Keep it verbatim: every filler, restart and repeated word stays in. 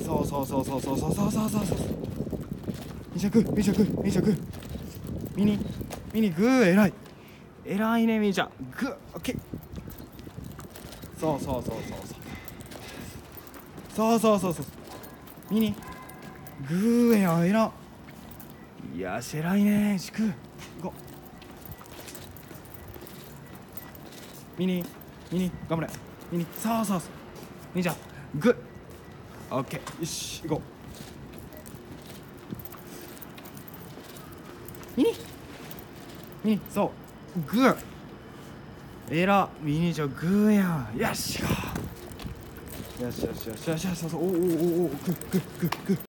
そうそうそうそうそうそうそうそうそうそう。みーちゃんグー、みーちゃんグー、みーちゃんグー。ミニ、ミニグー、えらい。えらいね、みーちゃん。グー、オッケー。そうそうそうそうそう。そうそうそうそう。ミニ、グーや、えら。いやし、えらいね、しく。ご。ミニ、ミニ、頑張れ。ミニ、そうそうそう。みーちゃん、グー。オッケー、よし、行こう。ミニミニ、そう、グー。えら、ミニちゃん、グーやん。よし、行こう。よしよしよしよしよし、そうそう、おおおおお、グーグーグーグー。